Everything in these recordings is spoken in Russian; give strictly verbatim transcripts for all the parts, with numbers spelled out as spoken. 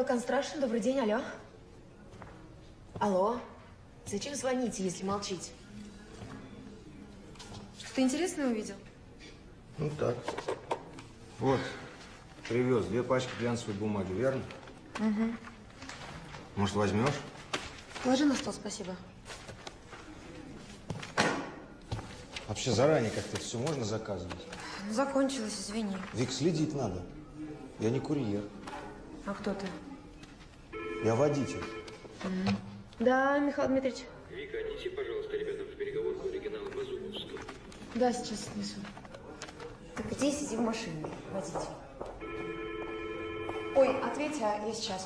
Construction, добрый день, алло. Алло. Зачем звоните, если молчите? Что-то интересное увидел? Ну так. Вот, привез две пачки глянцевой бумаги, верно? Угу. Может, возьмешь? Положи на стол, спасибо. Вообще заранее как-то все можно заказывать? Ну, закончилось, извини. Вик, следить надо. Я не курьер. А кто ты? Я водитель. Mm. Да, Михаил Дмитриевич. Вика, отнеси, пожалуйста, ребятам в переговорку оригинала Базуковского. Да, сейчас отнесу. Так иди, сиди в машине, водитель. Ой, ответь, а я сейчас.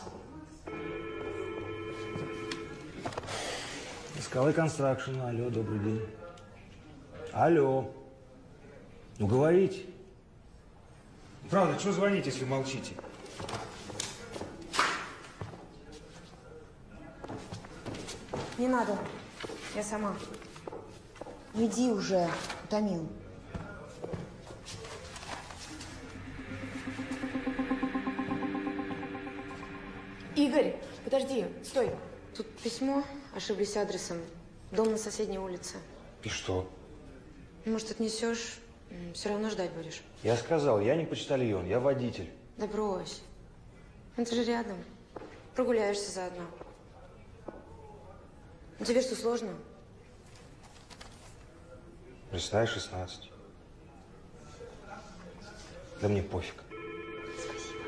Скалы Construction, алло, добрый день. Алло. Ну, говорите. Правда, что звонить, если молчите? Не надо. Я сама. Иди уже, утомил. Игорь, подожди, стой. Тут письмо, ошиблись адресом. Дом на соседней улице. И что? Может, отнесешь? Все равно ждать будешь. Я сказал, я не почтальон, я водитель. Да брось. Это же рядом. Прогуляешься заодно. Ну, тебе что, сложно? Листаю шестнадцать. Да мне пофиг. Спасибо.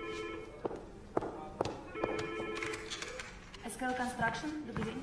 эс ка эл Construction, добрый день.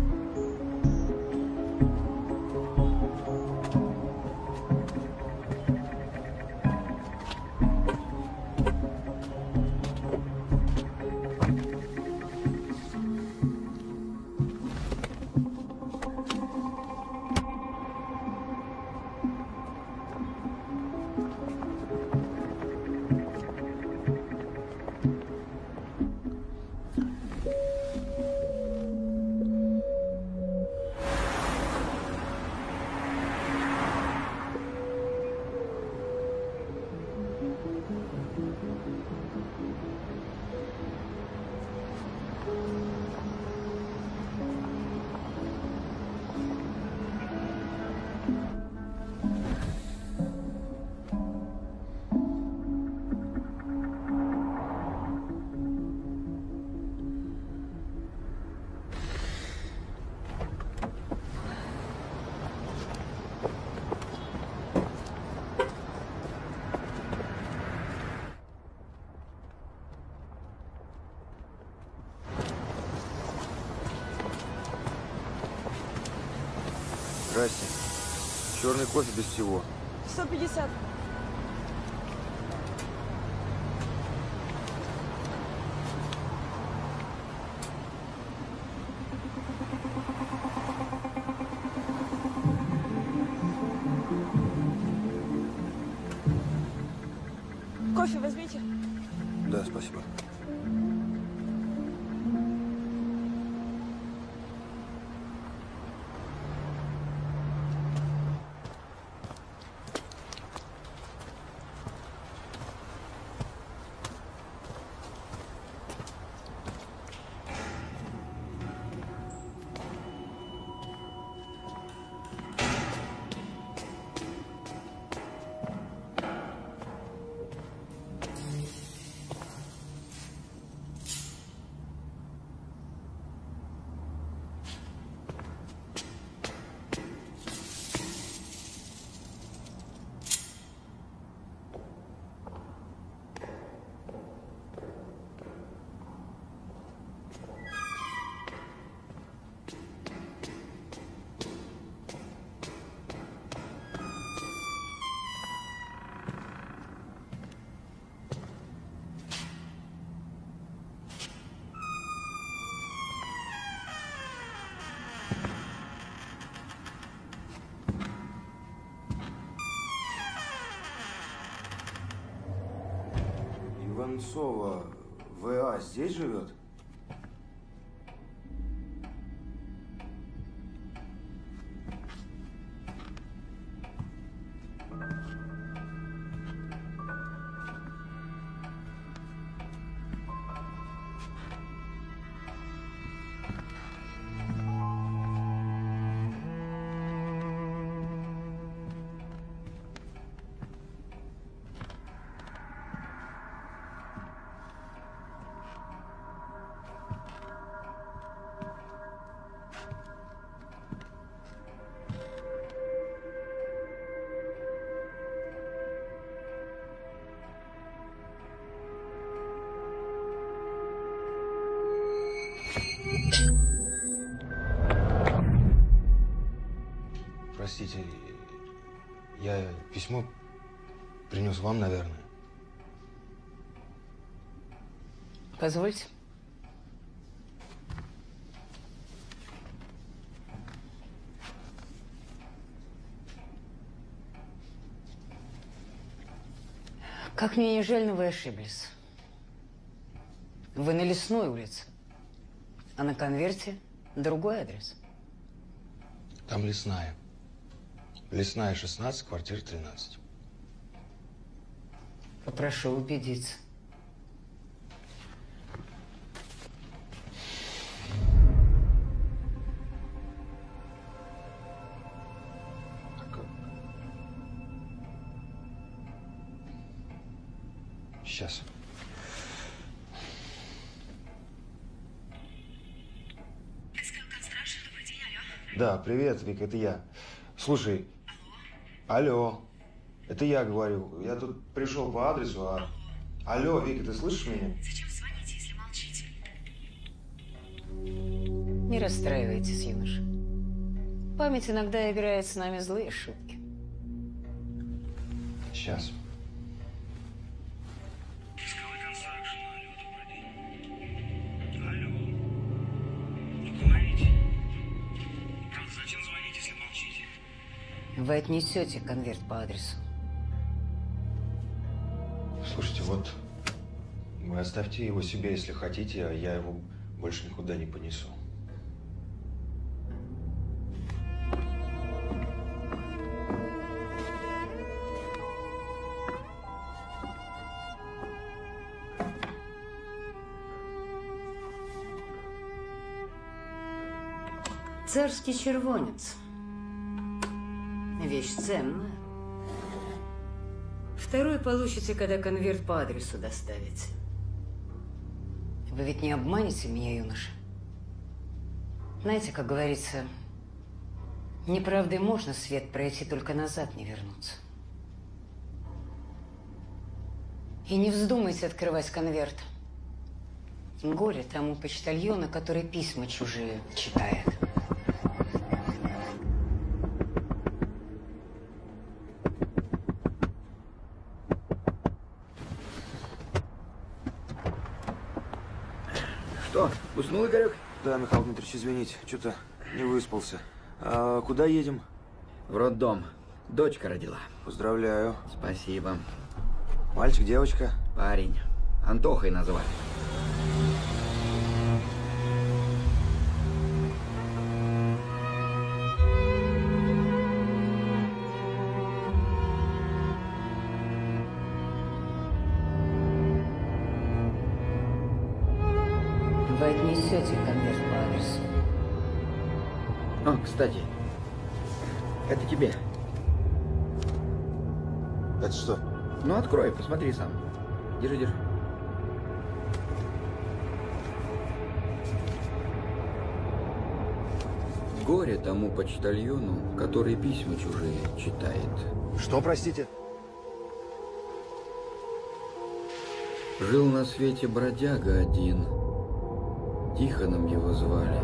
Здрасте. Черный кофе без всего. сто пятьдесят. Кофе возьмите. Да, спасибо. Иванцова вэ а здесь живет? простите, я письмо принес вам, наверное. Позвольте. Как мне не жаль, но вы ошиблись. Вы на Лесной улице, а на конверте другой адрес. Там Лесная. Лесная, шестнадцать, квартира тринадцать. Попрошу убедиться. Сейчас. Да, привет, Вик, это я. Слушай. Алло. Алло. Это я говорю. Я тут пришел по адресу, а... Алло, Вика, ты слышишь меня? Зачем звоните, если молчите? Не расстраивайтесь, юноша. Память иногда играет с нами злые шутки. Сейчас. Вы отнесете конверт по адресу. Слушайте, вот вы оставьте его себе, если хотите, а я его больше никуда не понесу. Царский червонец. Вещь ценная. Второй получите, когда конверт по адресу доставите. Вы ведь не обманете меня, юноша? Знаете, как говорится, неправдой можно свет пройти, только назад не вернуться. И не вздумайте открывать конверт. Горе тому почтальону, который письма чужие читает. Что, уснул, Игорек? Да, Михаил Дмитриевич, извините, что-то не выспался. А куда едем? В роддом. Дочка родила. Поздравляю. Спасибо. Мальчик, девочка? Парень. Антохой назвали. Вы отнесете конверт по адресу. О, кстати, это тебе. Это что? Ну, открой, посмотри сам. Держи, держи. Горе тому почтальону, который письма чужие читает. Что, простите? Жил на свете бродяга один. Тихоном его звали.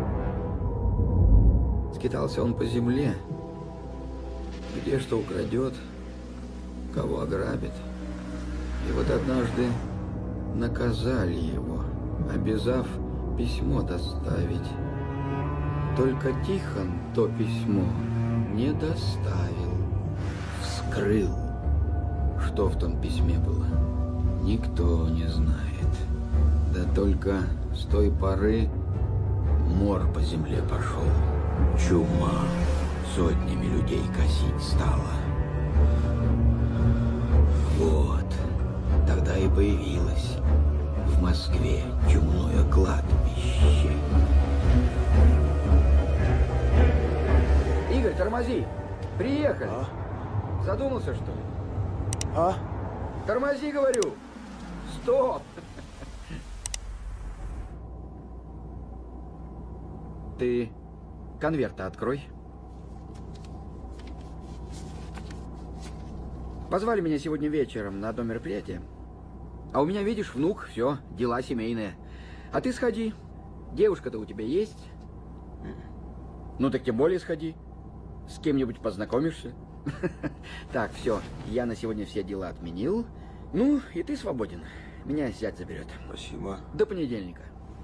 Скитался он по земле, где что украдет, кого ограбит. И вот однажды наказали его, обязав письмо доставить. Только Тихон то письмо не доставил. Вскрыл. Что в том письме было, никто не знает. Да только с той поры мор по земле пошел. Чума сотнями людей косить стала. Вот, тогда и появилось в Москве чумное кладбище. Игорь, тормози! Приехали! А? Задумался, что ли? А? Тормози, говорю! Стоп! Ты конверт-то открой. Позвали меня сегодня вечером на одно мероприятие. А у меня, видишь, внук, все, дела семейные. А ты сходи. Девушка-то у тебя есть? Ну так тем более сходи. С кем-нибудь познакомишься? Так, все, я на сегодня все дела отменил. Ну, и ты свободен. Меня зять заберет. Спасибо. До понедельника.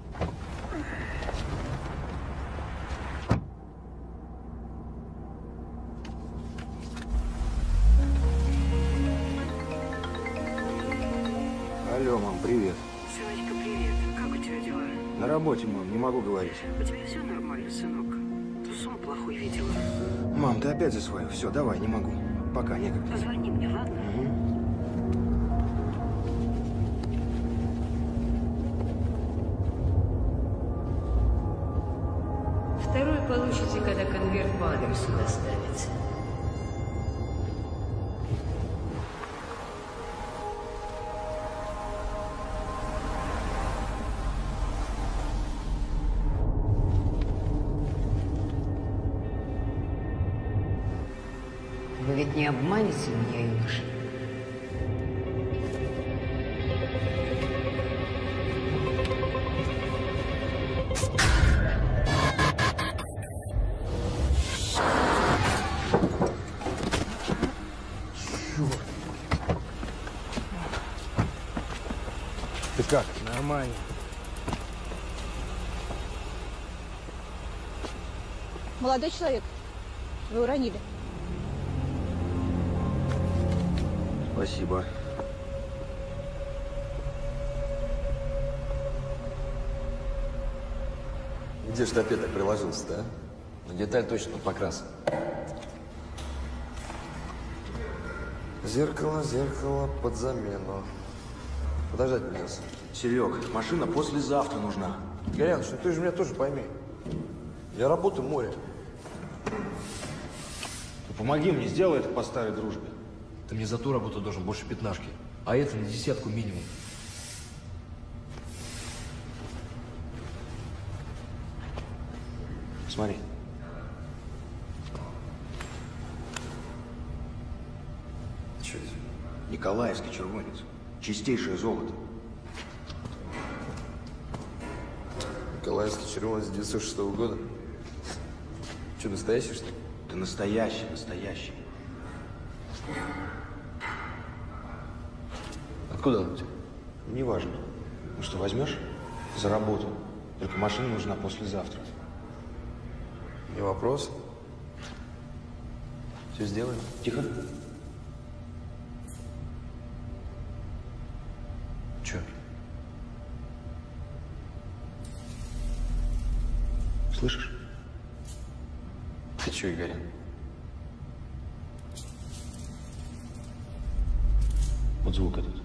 Алло, мам, привет. Сыночка, привет. Как у тебя дела? На работе, мам, не могу говорить. У тебя все нормально, сынок? Ты сон плохой видела. Мам, ты опять за свое. Все, давай, не могу. Пока, некогда. Позвони мне, ладно? Угу. Второй получите, когда конверт по адресу доставится. Вы ведь не обманете меня, юноша? Ты как? Нормально. Молодой человек, вы уронили. Спасибо. Где ж ты опять так приложился-то, а? Ну, деталь точно под покрас. Зеркало, зеркало под замену. Подождать придется. Серег, машина послезавтра нужна. Горяныч, ну ты же меня тоже пойми. Я работаю в море. Ну, помоги мне, сделай это по старой дружбе. Ты мне за ту работу должен больше пятнашки. А это на десятку минимум. Смотри. Че это? Николаевский червонец. Чистейшее золото. Николаевский червонец девятьсот шестого года. Че, настоящий, что ли? Ты настоящий, настоящий. Откуда он у тебя? Неважно. Ну что, возьмешь? За работу. Только машина нужна послезавтра. Не вопрос. Все сделаем. Тихо. Че? Слышишь? Ты че, Игорь? Вот звук этот.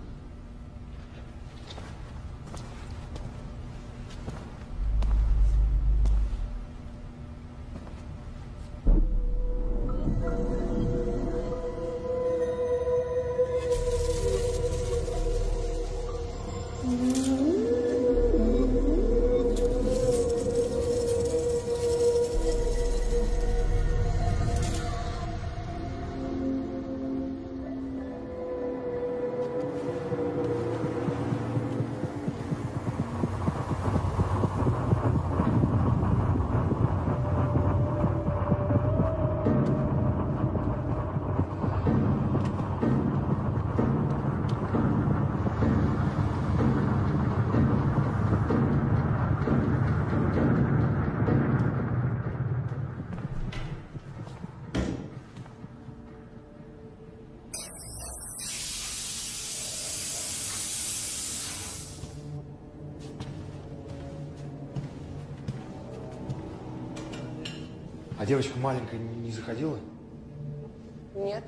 А девочка маленькая не заходила? Нет.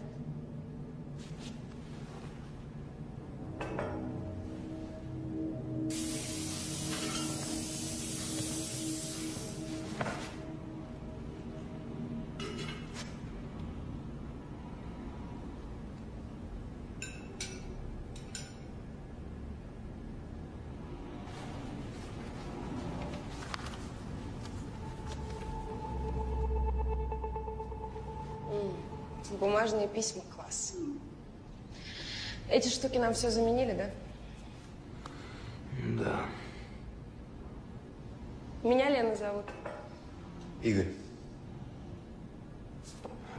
Бумажные письма, класс. Эти штуки нам все заменили, да? Да. Меня Лена зовут. Игорь.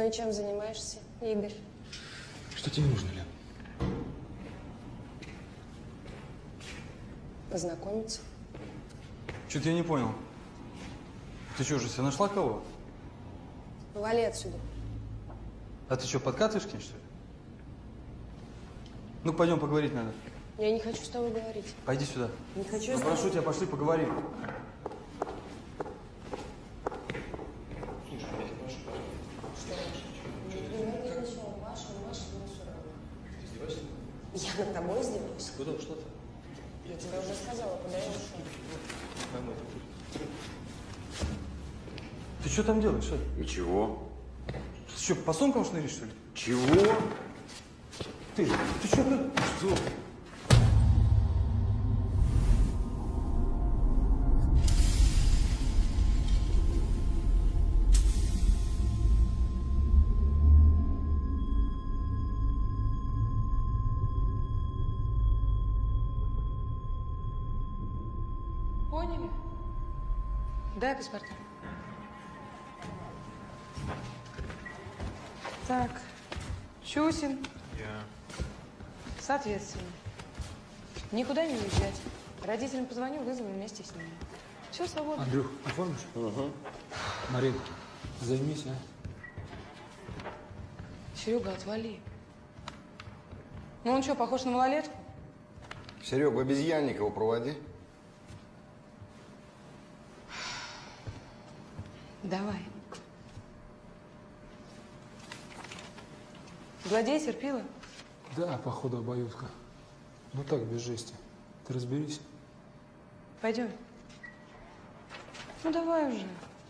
сегодня чем занимаешься, Игорь? Что тебе нужно, Лен? Познакомиться. Что-то я не понял. Ты что, уже себе нашла кого? Вали отсюда. А ты что, подкатываешь к ней, что ли? Ну, пойдем поговорить надо. Я не хочу с тобой говорить. Пойди сюда. Не хочу. Ну, прошу тебя, пошли поговорим. Я над тобой издеваюсь? Куда? Что ты? Я тебе уже сказала, куда я ушел. Ты что там делаешь? Что? Ничего. Ты что, по сумкам шныришь, что ли? Чего? Ты, ты что, блядь? Что? Поняли? Дай паспорт. Так, Чусин. Я. Соответственно. Никуда не уезжать. Родителям позвоню, вызову вместе с ними. Все, свободно. Андрюх, оформишь? Угу. Марин, займись, а? Серега, отвали. Ну он что, похож на малолетку? Серег, в обезьянникова проводи. Давай. Злодей терпила? Да, походу, обоюдка. Ну так, без жести. Ты разберись. Пойдем. Ну давай уже.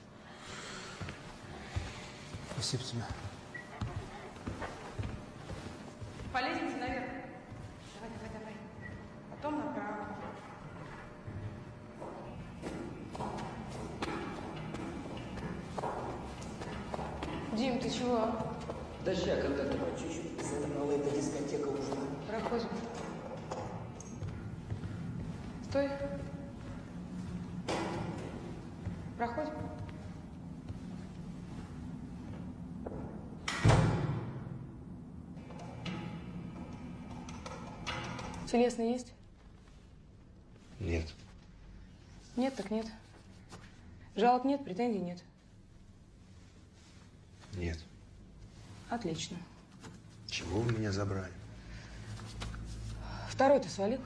Спасибо тебе. По лестнице наверх. Давай, давай, давай. Потом направо. Дим, ты чего? Да ща, контакты почищу. Задумала, эта дискотека уже. Проходим. Стой. Проходим. Телесный есть? Нет. Нет, так нет. Жалоб нет, претензий нет. Нет. Отлично. Чего вы меня забрали? Второй ты свалил?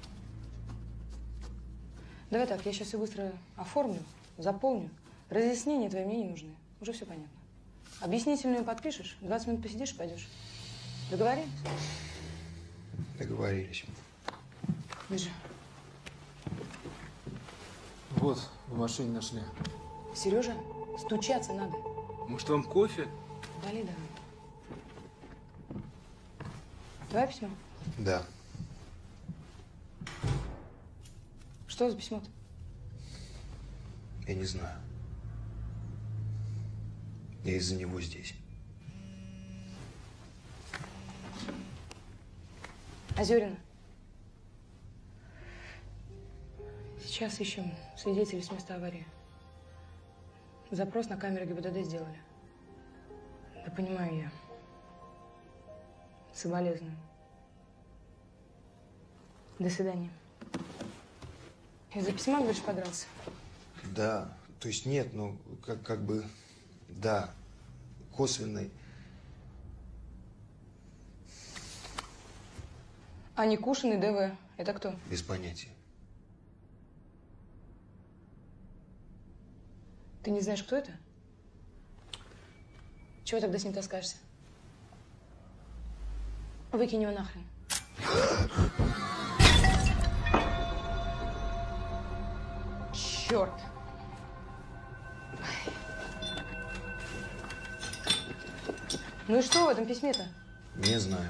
Давай так, я сейчас все быстро оформлю, заполню. Разъяснения твои мне не нужны. Уже все понятно. Объяснительную подпишешь, двадцать минут посидишь и пойдешь. Договорились? Договорились. Бежи. Вот, в машине нашли. Сережа, стучаться надо. Может, вам кофе? Вали давай. Твое письмо? Да. Что за письмо-то? Я не знаю. Я из-за него здесь. Озерина. Сейчас ищем свидетелей с места аварии. Запрос на камеры ГИБДД сделали. Да понимаю я. Соболезную. До свидания. Из-за письма, говоришь, подрался? Да. То есть нет, ну, как, как бы, да, косвенный. А Никушин и ДВ. Это кто? Без понятия. Ты не знаешь, кто это? Чего тогда с ним таскаешься? Выкинь его нахрен. Черт. Ну и что в этом письме-то? Не знаю.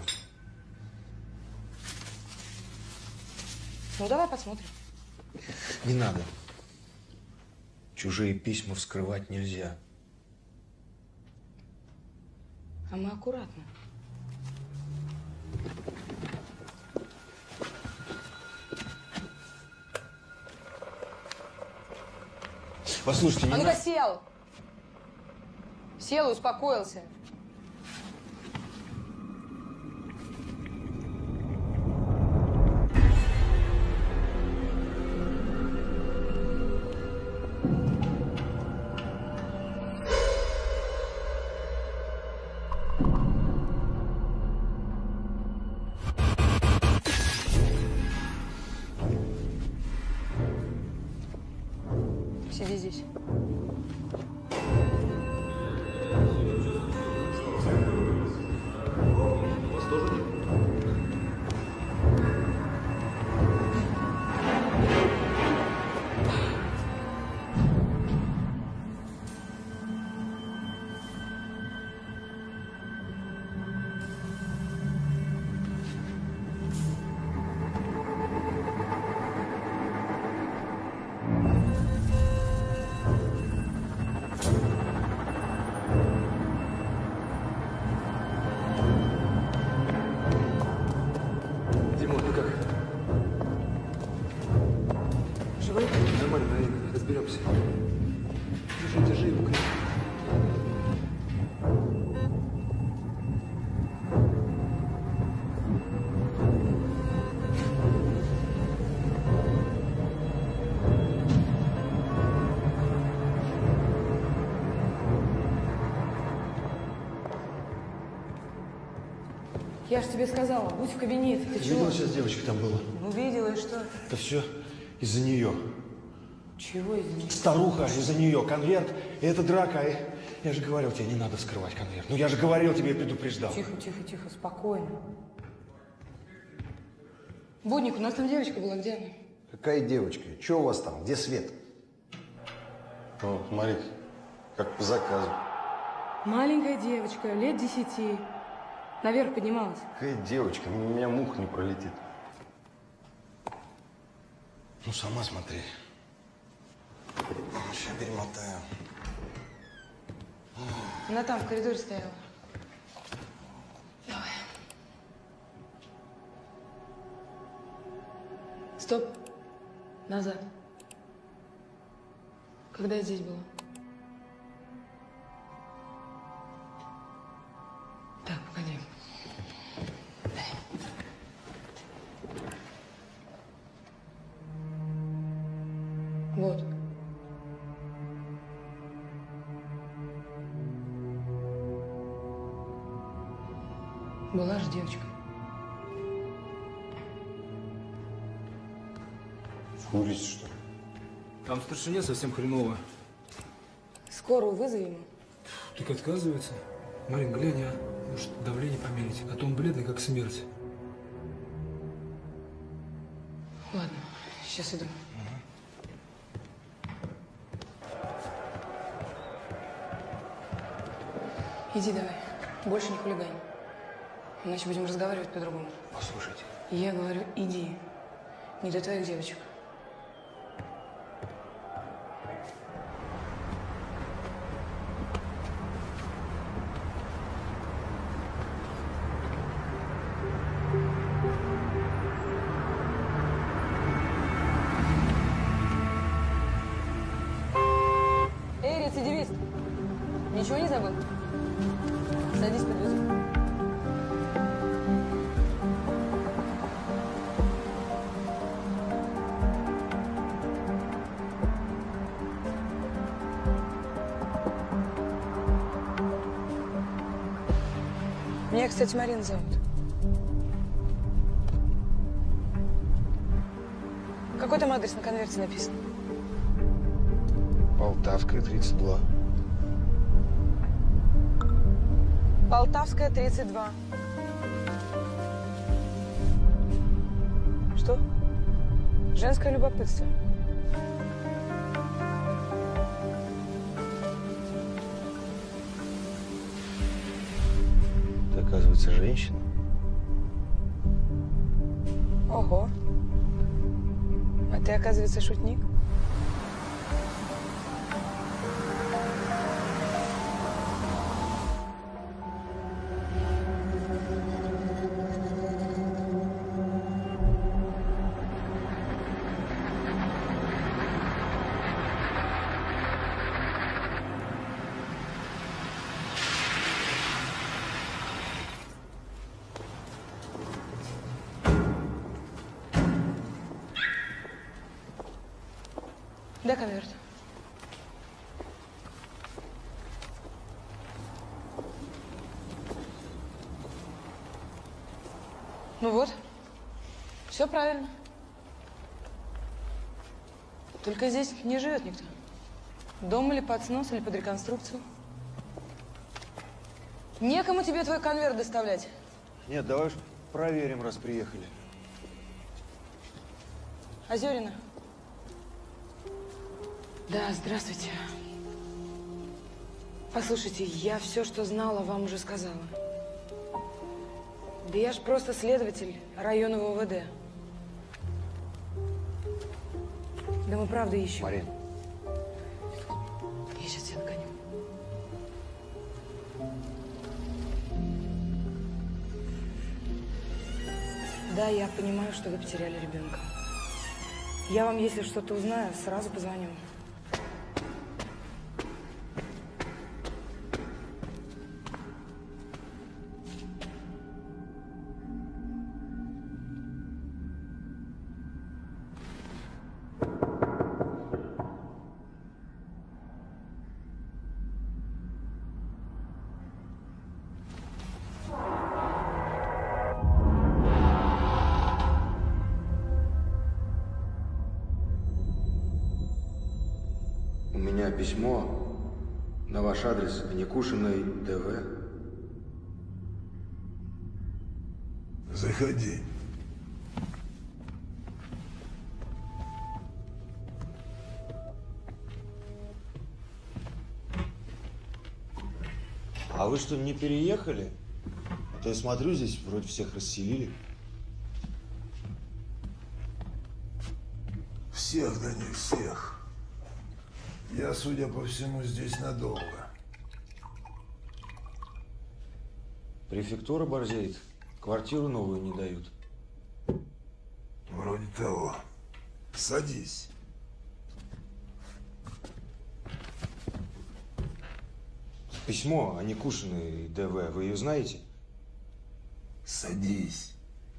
Ну давай посмотрим. Не надо. Чужие письма вскрывать нельзя. А мы аккуратно. Послушайте, не А ну-ка надо. сел! Сел и успокоился. Сиди здесь. Я же тебе сказала, будь в кабинете. Ты чего? Видела, сейчас девочка там была. Ну, видела, и что? Это все из-за нее. Чего из-за нее? Старуха, из-за нее. Конверт, и это драка. И... Я же говорил тебе, не надо скрывать конверт. Ну, я же говорил тебе, предупреждал. Тихо, тихо, тихо, спокойно. Будник, у нас там девочка была, где она? Какая девочка? Че у вас там? Где Свет? О, смотри, как по заказу. Маленькая девочка, лет десяти. Наверх поднималась. Какая девочка? У меня мух не пролетит. Ну, сама смотри. Сейчас перемотаю. Она там, в коридоре стояла. Давай. Стоп. Назад. Когда я здесь была? Так, погоди. Вот. Была же девочка. Курить, что ли? Там в старшине совсем хреново. Скорую вызови ему. Так отказывается. Марин, глянь, а. Может, давление померить. А то он бледный, как смерть. Ладно, сейчас иду. Иди давай. Больше не хулигань. Иначе будем разговаривать по-другому. Послушайте. Я говорю, иди. Не до твоих девочек. Эй, рецидивист! Ничего не забыл? Садись, подвезу. Меня, кстати, Марина зовут. Какой там адрес на конверте написан? Полтавская, тридцать два. Полтавская, тридцать два. Что? Женское любопытство. Ты, оказывается, женщина. Ого. А ты, оказывается, шутник? Дай конверт. Ну вот, все правильно. Только здесь не живет никто. Дом или под снос, или под реконструкцию? Некому тебе твой конверт доставлять. Нет, давай уж проверим, раз приехали. Озерина. Да, здравствуйте. Послушайте, я все, что знала, вам уже сказала. Да я ж просто следователь районного УВД. Да мы правда ищем. Марин. Я сейчас тебя нагоню. Да, я понимаю, что вы потеряли ребенка. Я вам, если что-то узнаю, сразу позвоню. У меня письмо на ваш адрес Аникушиной ДВ. Заходи. А вы что, не переехали? А то я смотрю, здесь вроде всех расселили. Всех, да не всех. Я, судя по всему, здесь надолго. Префектура борзеет. Квартиру новую не дают. Вроде того. Садись. Письмо Аникушиной ДВ. Вы ее знаете? Садись.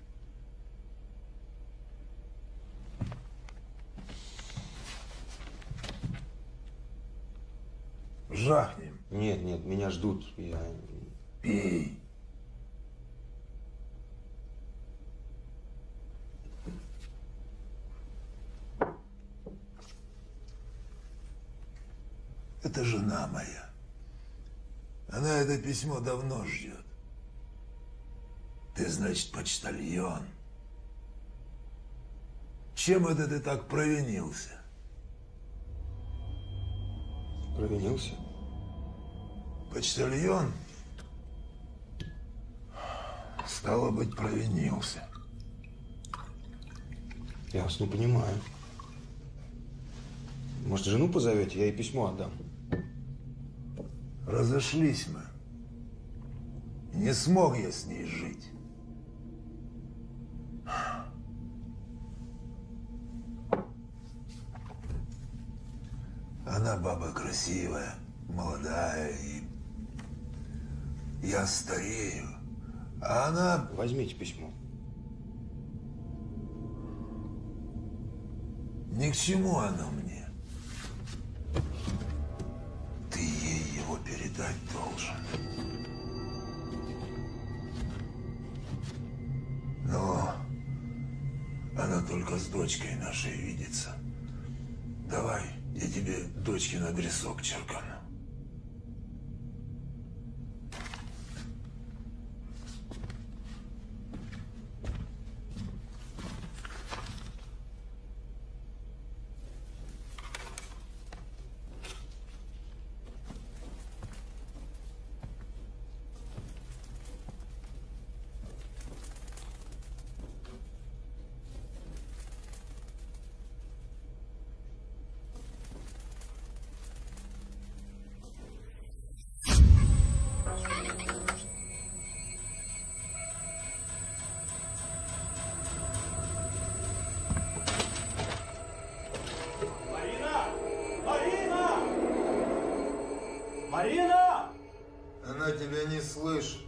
Жахнем. Нет, нет, меня ждут. Я... Пей. Это жена моя. Она это письмо давно ждет. Ты, значит, почтальон. Чем это ты так провинился? Провинился? Почтальон? Стало быть, провинился. Я вас не понимаю. Может, жену позовете, я ей письмо отдам. Разошлись мы. Не смог я с ней жить. Она баба красивая, молодая, и я старею, а она... Возьмите письмо. Ни к чему оно мне. Ты ей его передать должен. Но она только с дочкой нашей видится. Давай, я тебе дочкин адресок черкану. Марина! Она тебя не слышит.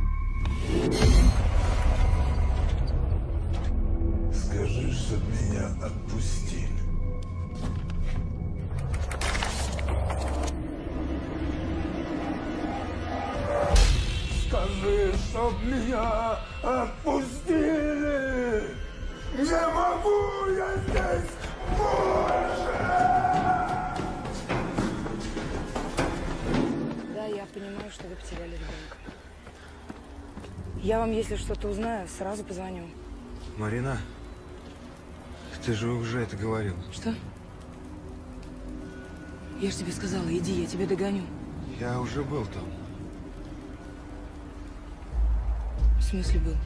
Скажи, чтоб меня чтоб меня отпустили! Не могу я здесь больше! Да, я понимаю, что вы потеряли ребенка. Я вам, если что-то узнаю, сразу позвоню. Марина, ты же уже это говорил. Что? Я же тебе сказала, иди, я тебя догоню. Я уже был там. В смысле был?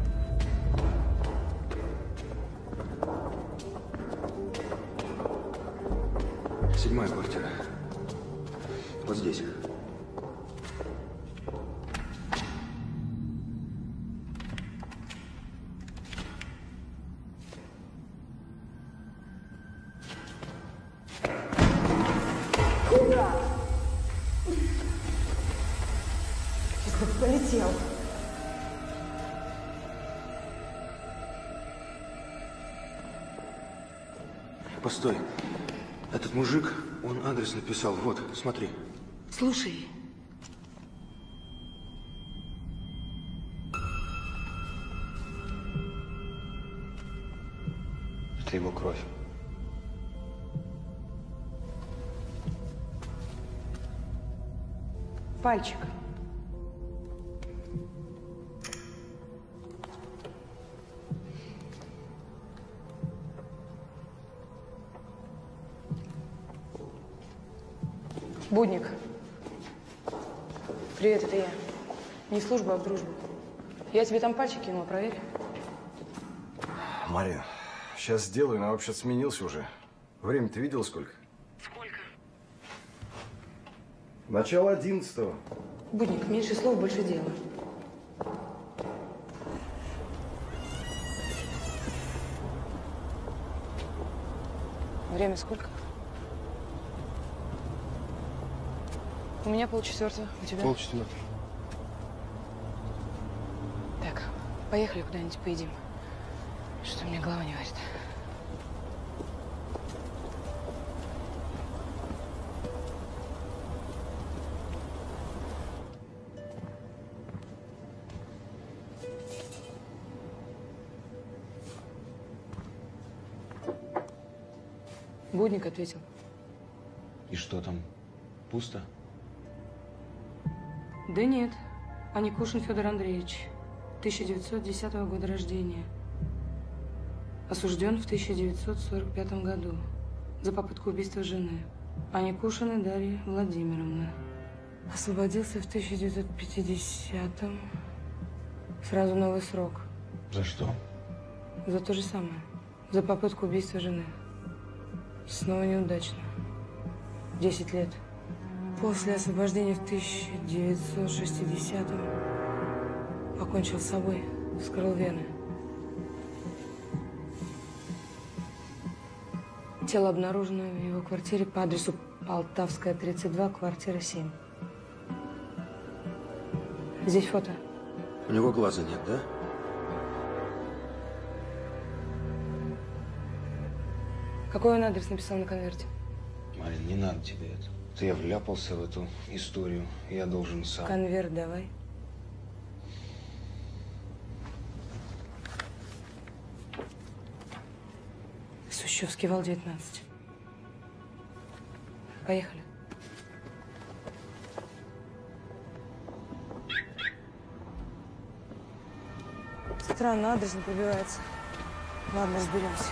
Седьмая квартира. Вот здесь. Куда? Сейчас полетел. Постой. Этот мужик, он адрес написал. Вот, смотри. Слушай. Это его кровь. Пальчик. Будник. Привет, это я. Не служба, а в дружбу. Я тебе там пальчик кинула, проверь. Марин, сейчас сделаю, но вообще сменился уже. Время ты видела сколько? Сколько? Начало одиннадцатого. Будник, меньше слов, больше дела. Время сколько? У меня полчетвертого. У тебя? Полчетвертого. Так, поехали куда-нибудь поедим. Что-то мне голова не варит. Будник ответил. И что там? Пусто? Да нет. Аникушин Федор Андреевич. тысяча девятьсот десятого года рождения. Осужден в тысяча девятьсот сорок пятом году за попытку убийства жены. Аникушина Дарья Владимировна. Освободился в тысяча девятьсот пятидесятом. Сразу новый срок. За что? За то же самое. За попытку убийства жены. Снова неудачно. Десять лет. После освобождения в тысяча девятьсот шестидесятом покончил с собой, вскрыл вены. Тело обнаружено в его квартире по адресу Полтавская, тридцать два, квартира семь. Здесь фото. У него глаза нет, да? Какой он адрес написал на конверте? Марин, не надо тебе это. Ты я вляпался в эту историю. Я должен сам. Конверт давай. Сущевский вал, девятнадцать. Поехали. Странно, адрес не пробивается. Ладно, разберемся.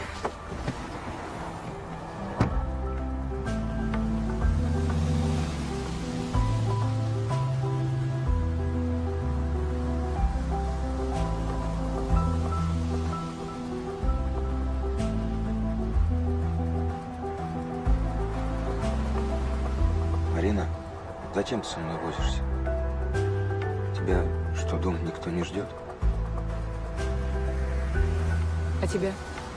Марина, зачем ты со мной возишься? Тебя что, дома никто не ждет? А тебя?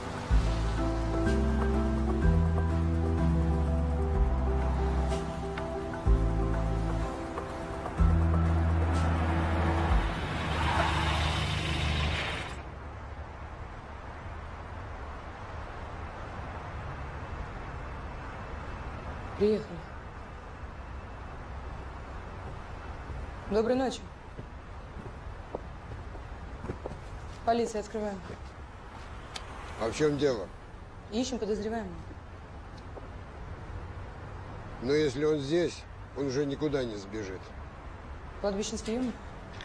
Приехали. Доброй ночи. Полиция, открываем. А в чем дело? Ищем подозреваемого. Но если он здесь, он уже никуда не сбежит. Кладбищенский юный?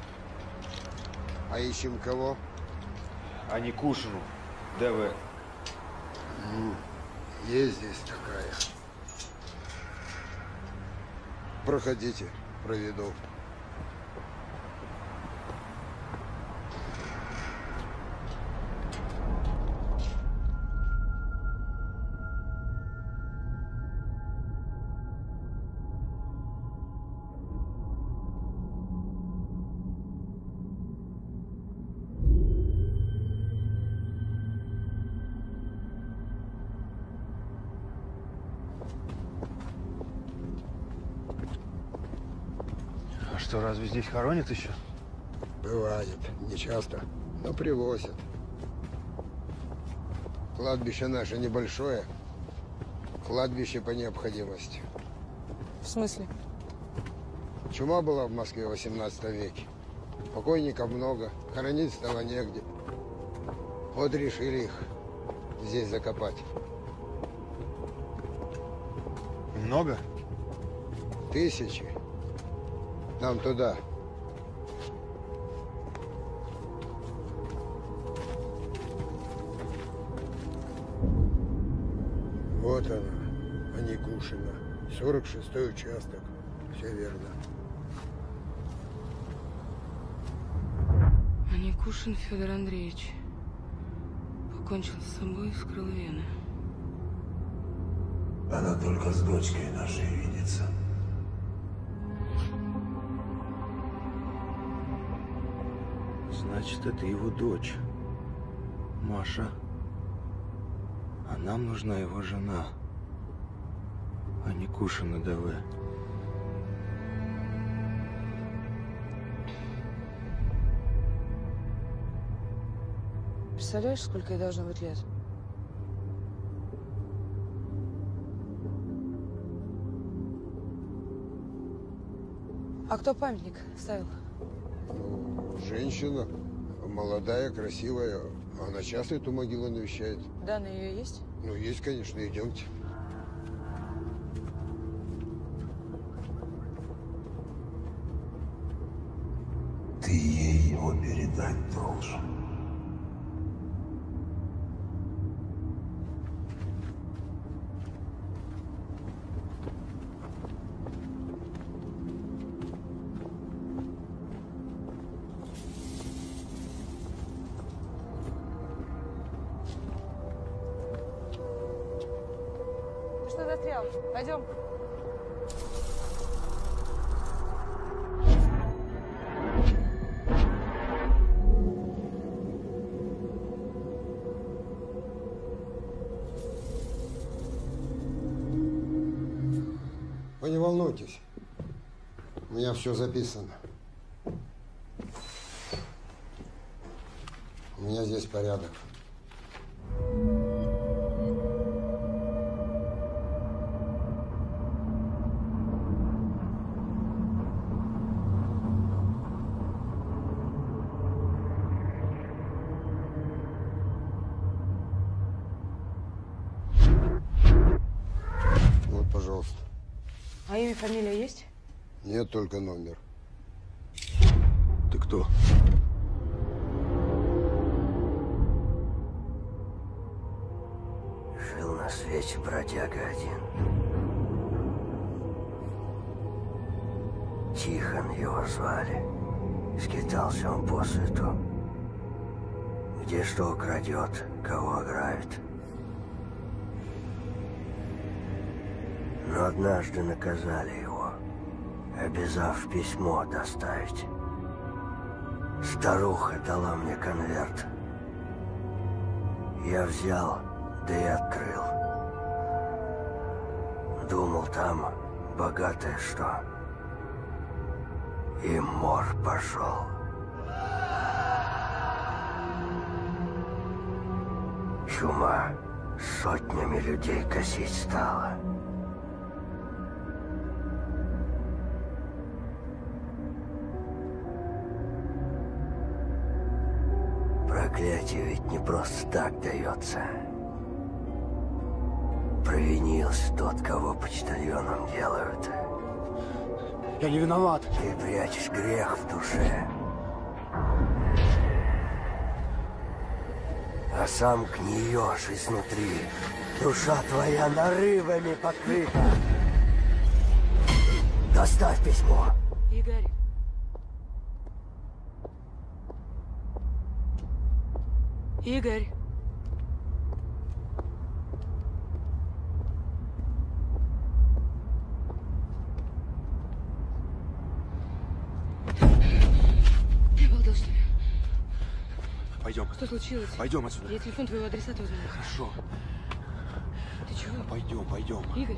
А ищем кого? Аникушину. ДВ. М, Есть здесь такая. Проходите, проведу. А что, разве здесь хоронят еще? Бывает, не часто, но привозят. Кладбище наше небольшое. Кладбище по необходимости. В смысле? Чума была в Москве в восемнадцатом веке. Покойников много, хоронить стало негде. Вот решили их здесь закопать. Много? Тысячи. Нам туда. Вот она, Аникушина. сорок шестой участок. Все верно. Аникушин Федор Андреевич. Покончил с собой, вскрыл вены. Она только с дочкой нашей видится. Значит, это его дочь, Маша. А нам нужна его жена, Аникушина ДВ. Представляешь, сколько ей должно быть лет? А кто памятник ставил? Женщина, молодая, красивая. Она часто эту могилу навещает. Данные ее есть? Ну, есть, конечно, идемте. Ты ей его передать должен. Ты что застрял? Пойдем. Вы не волнуйтесь. У меня все записано. У меня здесь порядок. Вот, пожалуйста. А имя, фамилия есть? Нет, только номер. Ты кто? Жил на свете бродяга один. Тихон его звали. Скитался он по свету. Где что крадет, кого ограбит. Но однажды наказали его, обязав письмо доставить. Старуха дала мне конверт. Я взял, да и открыл. Думал, там богатое что. И мор пошел. Чума сотнями людей косить стала. Проклятие ведь не просто так дается. Провинился тот, кого почтальоном делают. Я не виноват. Ты прячешь грех в душе. А сам гниешь изнутри. Душа твоя нарывами покрыта. Доставь письмо. Игорь. Игорь. Ты обалдел, что ли? Пойдем. Что случилось? Пойдем отсюда. Я телефон твоего адресата узнала. Хорошо. Ты чего? Пойдем, пойдем. Игорь.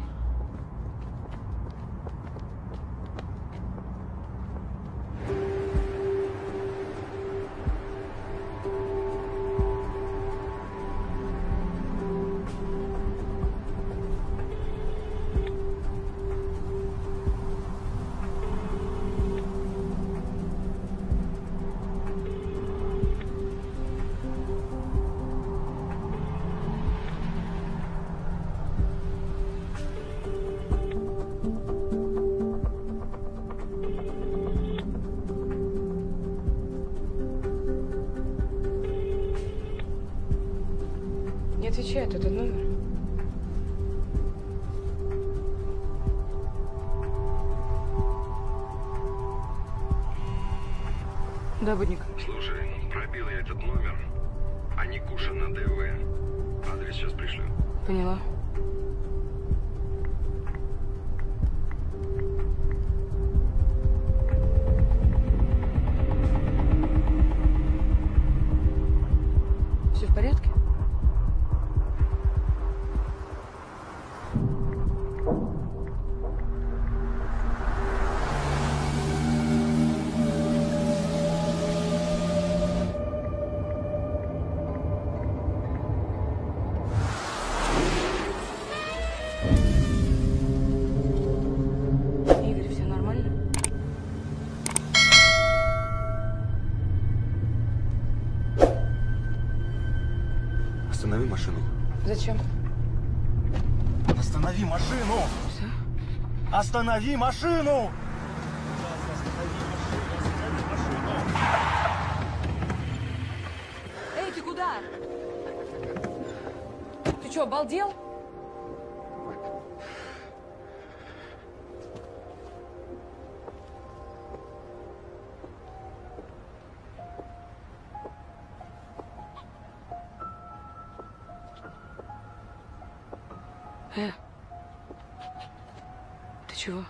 Не отвечает этот номер. Да, Будник. Слушай, пробил я этот номер. А Никуша на ДВ. Адрес сейчас пришлю. Поняла. Все в порядке? Игорь, все нормально? Останови машину. Зачем? Останови машину! Что? Останови машину! Эй, ты куда? Ты что, обалдел? Э, ты чего?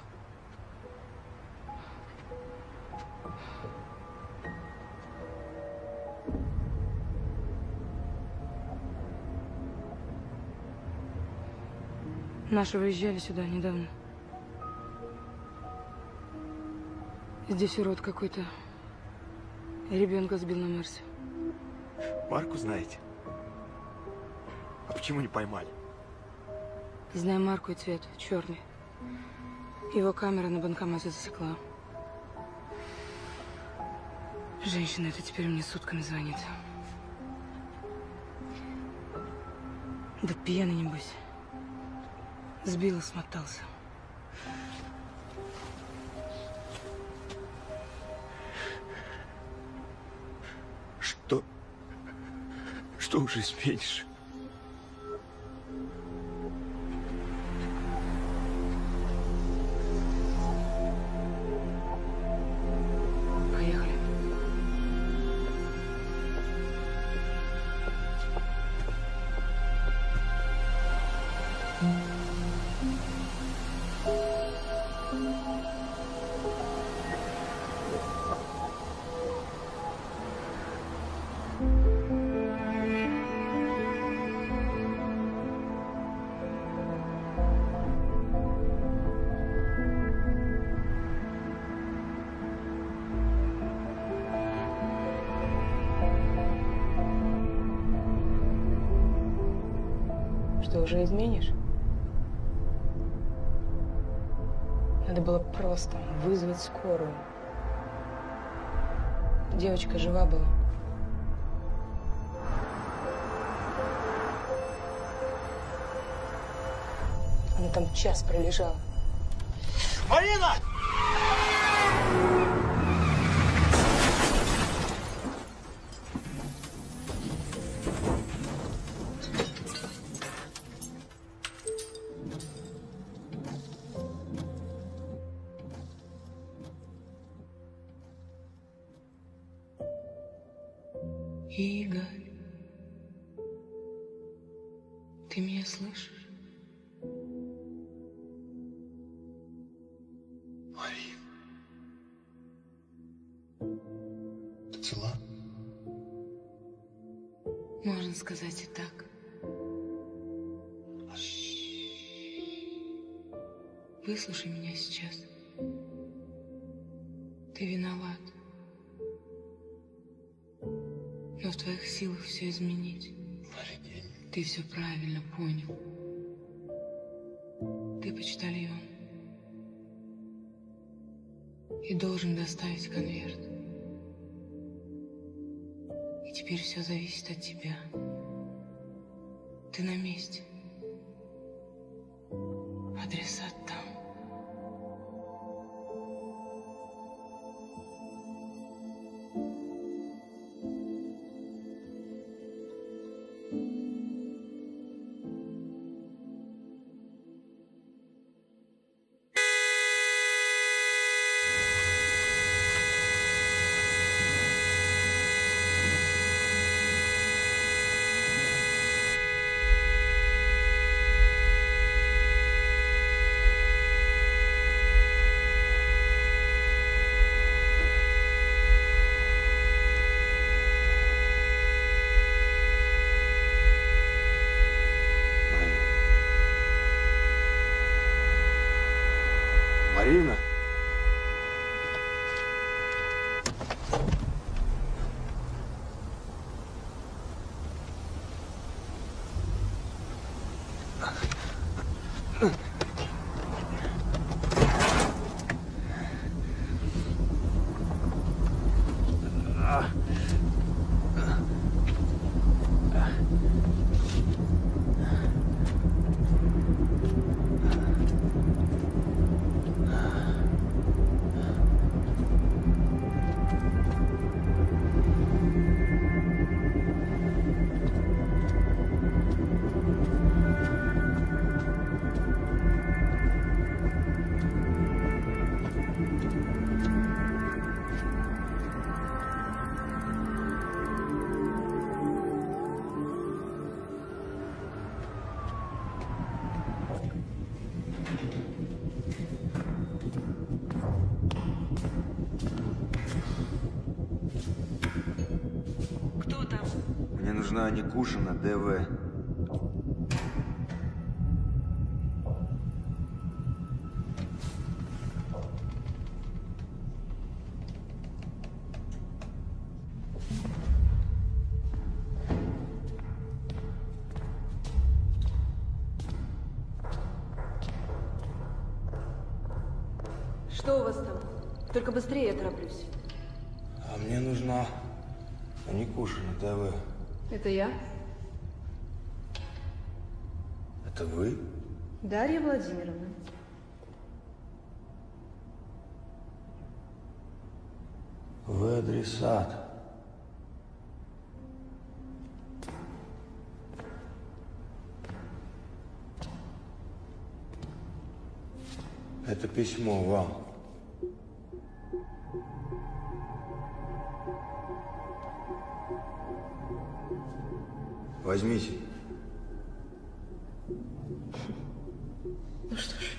Наши выезжали сюда недавно. Здесь урод какой-то. Ребенка сбил на Мерсе. Марку знаете? А почему не поймали? Знаю марку и цвет. Черный. Его камера на банкомате засекла. Женщина эта теперь мне сутками звонит. Да пьяный, небось. Сбил и смотался. Что? Что уже изменишь? Поехали. Что, уже изменишь? Надо было просто вызвать скорую. Девочка жива была. там час пролежала. Марина! Игорь, ты меня слышишь? Марин, ты цела? Можно сказать и так. Выслушай меня сейчас. Ты виноват. Но в твоих силах все изменить. Ты все правильно понял. Ты почтальон. И должен доставить конверт. И теперь все зависит от тебя. Ты на месте. Адресат там. Марина? Кто там? Мне нужна Никушина, ДВ. Что у вас там? Только быстрее, я тороплюсь. А мне нужна Никушина, ДВ. Это я? Это вы? Дарья Владимировна. Вы адресат. Это письмо вам. Возьмите. Ну что ж.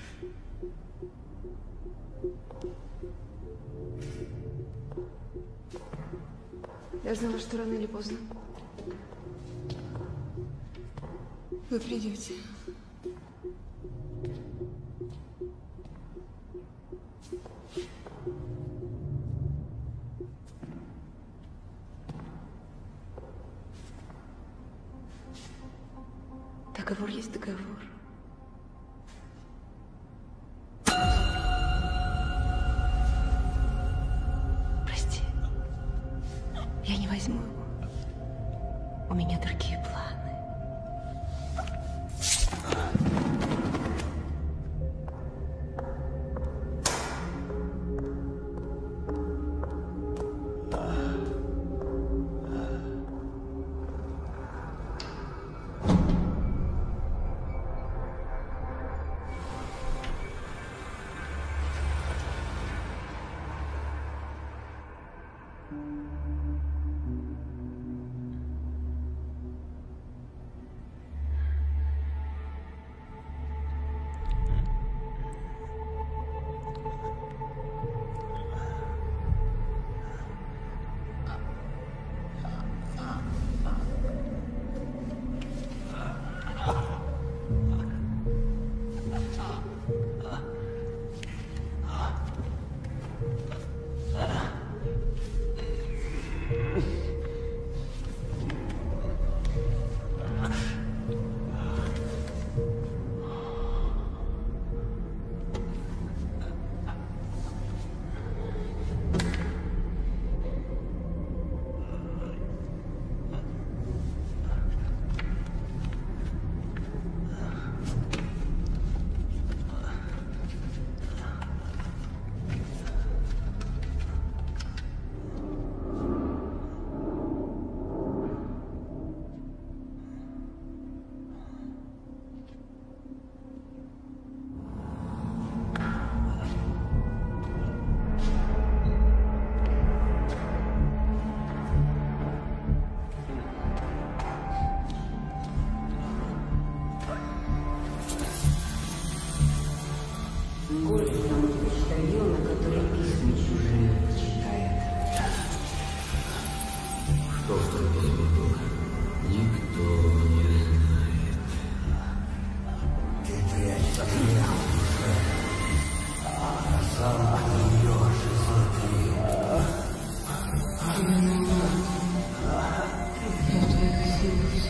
Я знала, что рано или поздно вы придете. Договор есть договор. Прости. Я не возьму его. У меня другие планы.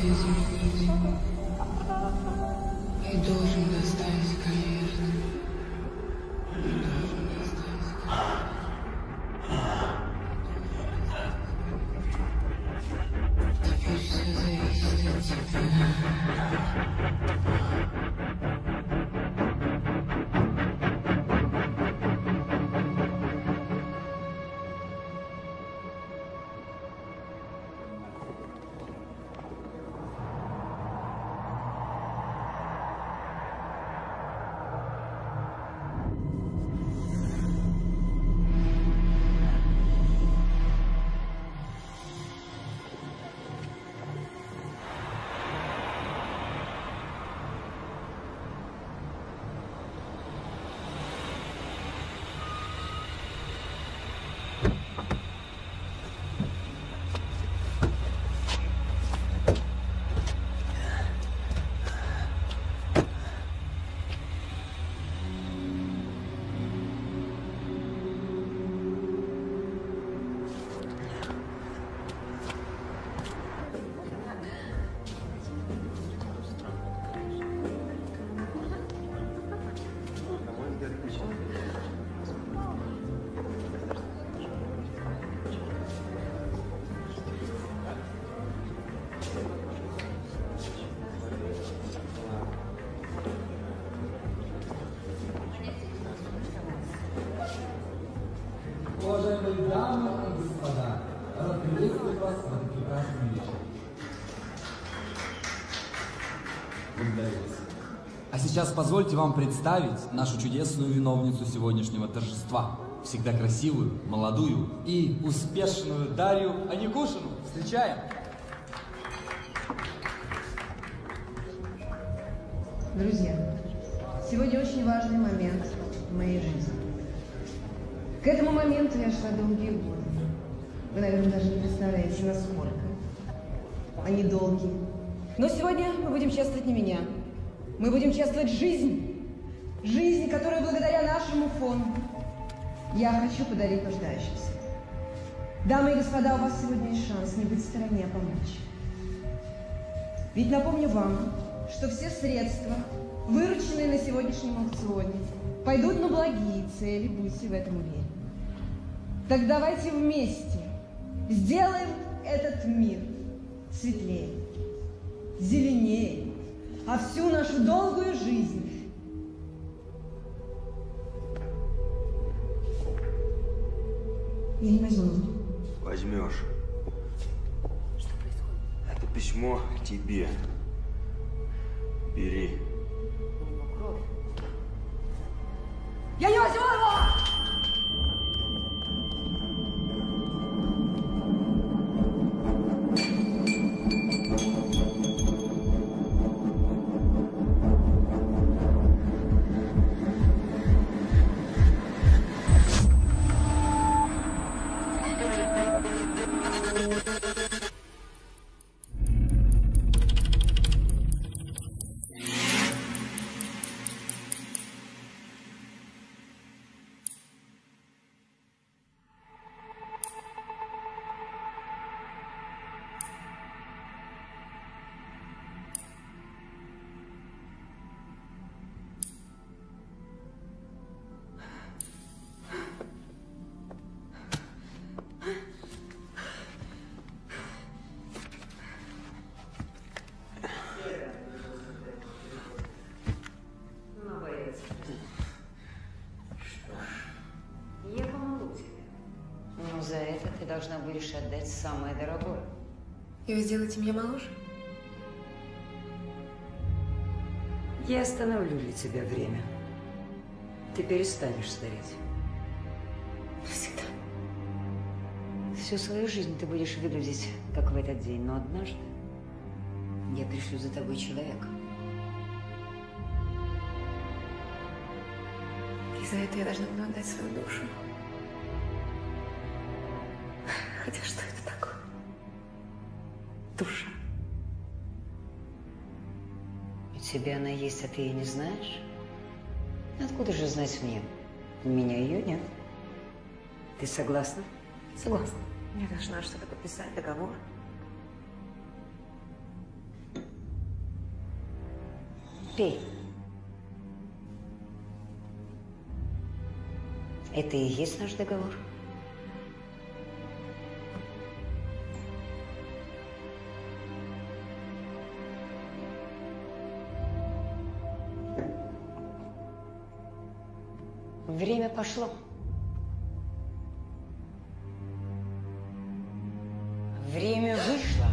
свете и должен доставить конверт. И должен доставить конверт. Теперь все зависит от тебя. Уважаемые дамы и господа, рад приветствовать вас в этот прекрасный вечер. Благодарю вас. А сейчас позвольте вам представить нашу чудесную виновницу сегодняшнего торжества. Всегда красивую, молодую и успешную Дарью Аникушину. Встречаем! Друзья, сегодня очень важный момент в моей жизни. К этому моменту я шла долгие годы. Вы, наверное, даже не представляете, насколько. Они долгие. Но сегодня мы будем чествовать не меня. Мы будем чествовать жизнь. Жизнь, которую благодаря нашему фонду я хочу подарить нуждающимся. Дамы и господа, у вас сегодня есть шанс не быть в стороне, а помочь. Ведь напомню вам, что все средства, вырученные на сегодняшнем аукционе, пойдут на благие цели, будьте в этом уверены. Так давайте вместе сделаем этот мир светлее, зеленее, а всю нашу долгую жизнь я не возьму. Возьмешь. Что происходит? Это письмо тебе. Бери. Я не возьму его! За это ты должна будешь отдать самое дорогое. И вы сделаете меня моложе? Я остановлю для тебя время. Ты перестанешь стареть. Навсегда. Всю свою жизнь ты будешь выглядеть, как в этот день, но однажды я пришлю за тобой человека. И за это я должна буду отдать свою душу. Хотя что это такое? Душа. У тебя она есть, а ты ее не знаешь? Откуда же знать мне? У меня ее нет. Ты согласна? Согласна. Я должна что-то подписать, договор. Пей. Это и есть наш договор. Время пошло. Время вышло.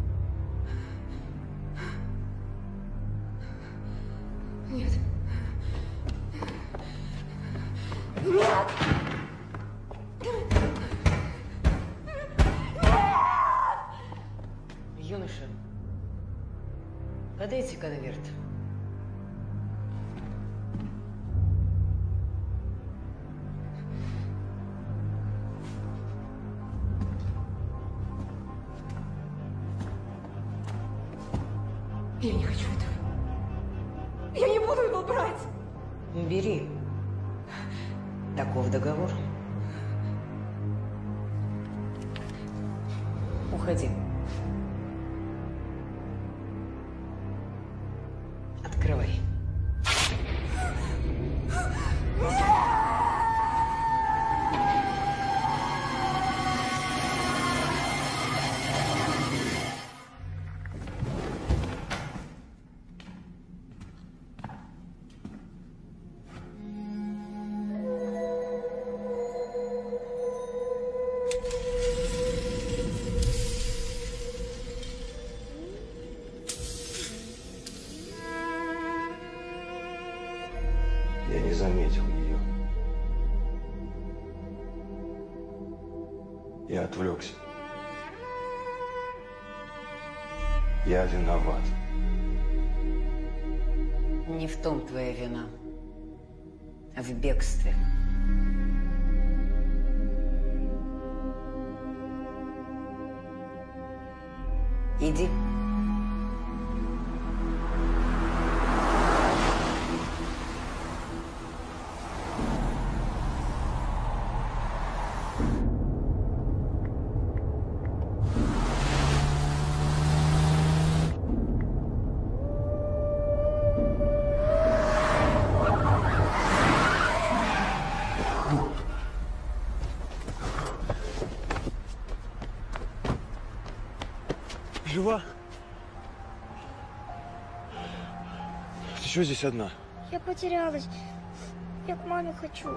Нет. Нет! Юноша, подайте конверт. Я не хочу этого. Я не буду его брать. Бери. Таков договор. Уходи. Открывай. Я не заметил ее. Я отвлекся. Я виноват. Не в том твоя вина, а в бегстве. Иди. Жива? Ты что здесь одна? Я потерялась. Я к маме хочу.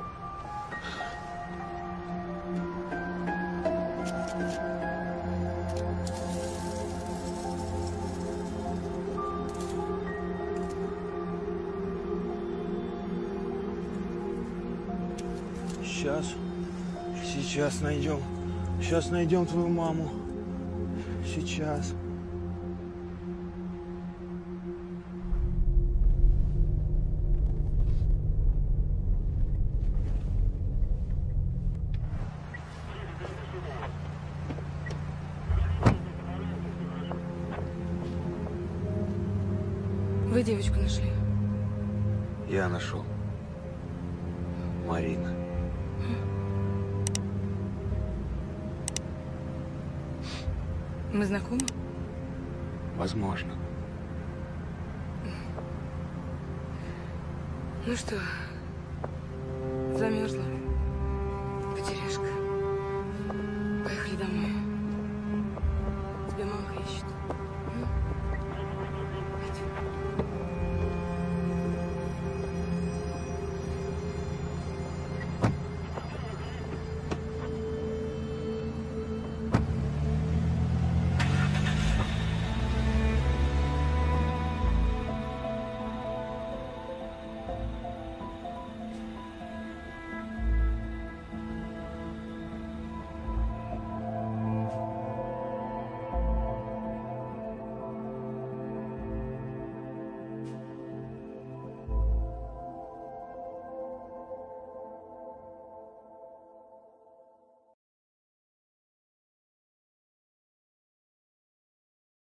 Сейчас. Сейчас найдем. Сейчас найдем твою маму. Сейчас. Вы девочку нашли? Я нашел. Марина. Мы знакомы? Возможно. Ну что, замерзла?